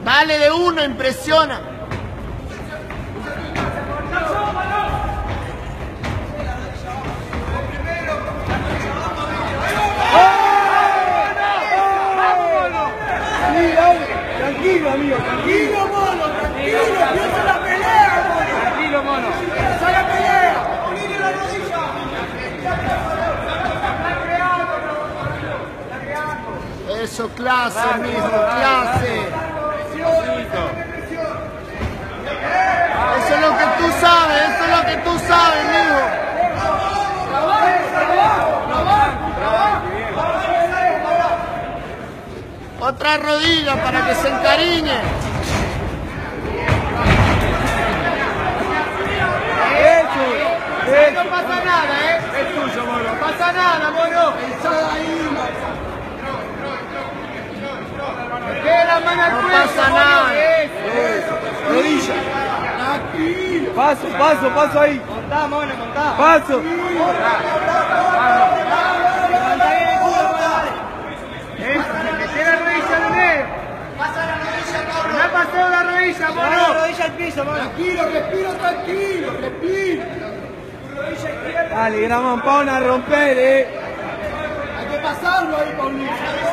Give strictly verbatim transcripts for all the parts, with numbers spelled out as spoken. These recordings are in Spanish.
Dale de uno, impresiona. Tranquilo, amigo, tranquilo, mono, tranquilo, piensa en la pelea, mono. Tranquilo, mono. Piensa en la pelea. Unile la rodilla. Eso, clase, mijo, clase. Eso es lo que tú sabes, eso es lo que tú sabes, mijo. Otra rodilla para que se encariñe. Eso, eso. No pasa nada, ¿eh? Es tuyo, mono. No pasa nada, mono. Que la mano al No cuello, pasa mono. nada. Eso. Rodilla. Tranquilo. Paso, paso, paso ahí. Montá, mono, montá. Paso. Levantá bien el culo, mono, dale. Eso, meté la rodilla al medio. Pasa la rodilla, cabrón. No pasó la rodilla, mono. Lleva la rodilla al piso, mono. Tranquilo, respiro, tranquilo, respiro. Dale, gran mampón a romper, eh. Hay que pasarlo ahí, Paulito.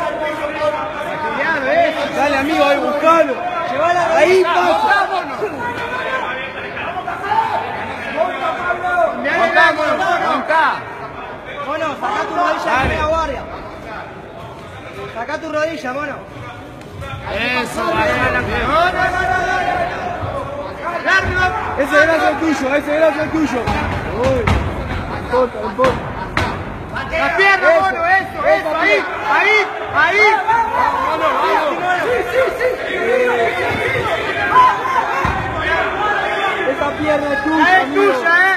Dale, amigo, ahí, buscalo. Llevala ahí, pasa. Montá, mono, montá. Mono, sacá tu rodilla de la guardia. Sacá tu rodilla, mono. Eso, vaya. No, no, no, no, no. Ese era el tuyo, ese era el tuyo. Uy, importa, importa. La pierna, mono, eso, eso, ahí, ahí, ahí. Mono, vamos. Sí, sí, sí. Esa pierna es tuya, es tuya, eh.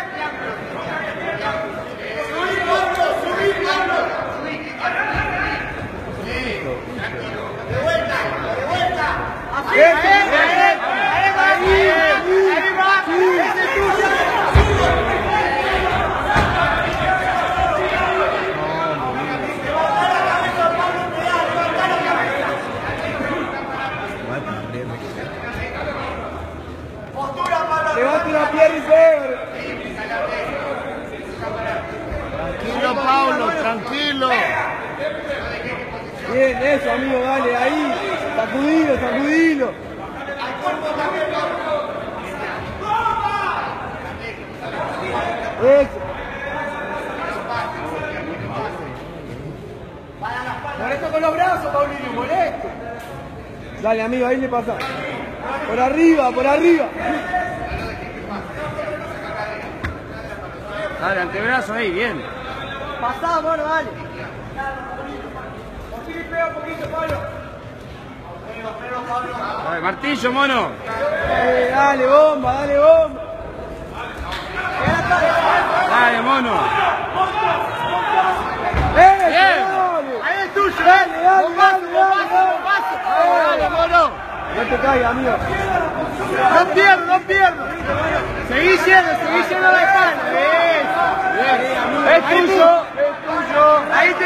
De vuelta, de vuelta. Así, ahí, ahí, ahí va, ahí va, ese es tuyo. Levante la pierna y pegue. Tranquilo, Paulo, tranquilo. Bien, eso, amigo, dale, ahí. Sacudilo, sacudilo. Eso. Molesto con los brazos, Paulino, molesto. Dale, amigo, ahí le pasa. Por arriba, por arriba. Dale, antebrazo ahí, bien. Pasá, mono, dale. Pega un poquito, Pablo. Dale, martillo, mono. Eh, dale, bomba, dale, bomba. Dale, mono. ¡Eh! Bien. Dale. Ahí es tuyo, Dale, eh. dale, Bombazo, dale, bombazo, dale. bombazo. Dale, mono. No te caigas, amigo. No pierdo, no pierdo. Seguí yendo, seguí yendo la espalda. Eso. Bien, amigo. Es tuyo, es tuyo. Ahí te